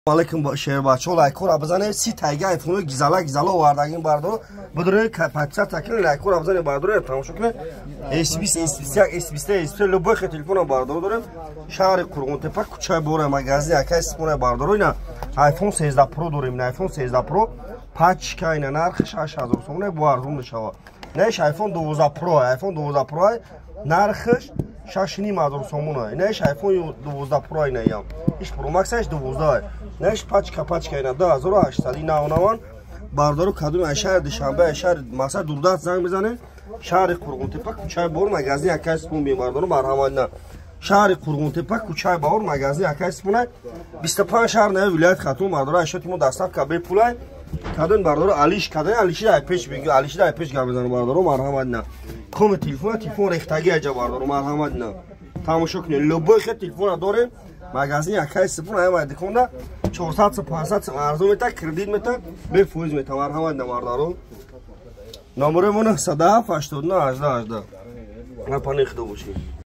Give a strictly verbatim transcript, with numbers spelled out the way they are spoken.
علیکم شیر بچه ها لایک را بزنید سی تایگه ایفون گیزالا گیزالا واردگین باردارو بدونه پچه تکل لایک را بزنید باردارو تماشا کنید اس بیست اس بیست یک اس بیست اس بیست لبای خیلی تلفن باردارو داریم شهر قرغون تپه کوچه بوره مغازه یک اسمونه باردارو اینا آیفون سیزده پرو داریم آیفون سیزده پرو پچ که اینا نرخ شش هزار سومونه باردارو میشه نش آیفون دوازده پرو آیفون دوازده پرو نرخش شش و نیم هزار سومونه نش آیفون دوازده پرو اینا یم ایش پرو مکسش دوازده نش پچ کپچ که اینا دو هزار و هشتصد و نود باردارو کدوم شهر دوشنبه شهر مثلا دودات زنگ بزنه شهر قرغون تپه کوچه بور مغازه یک اسمون می باردارو مرحمت نه شهر قرغون تپه کوچه بور مغازه یک اسمونه بیست و پنج شهر نه ولایت خاتون باردارو اشتمو دستاب که به پولای کدن باردارو علیش کدن علیش دای پیش بگی علیش دای پیش گام بزنه باردارو مرحمت نه کم تلفن تلفن ریختگی اجا باردارو مرحمت نه تماشا کنید لبای خیلی تلفن داریم مغازه یک اسمون های دکونده چهارصد پانصد ارزو میتا کردیت میتا به فوز میتا مرحمت نه باردارو نمره من صد و هفت هشتاد و نه هجده هجده من پنیخته باشیم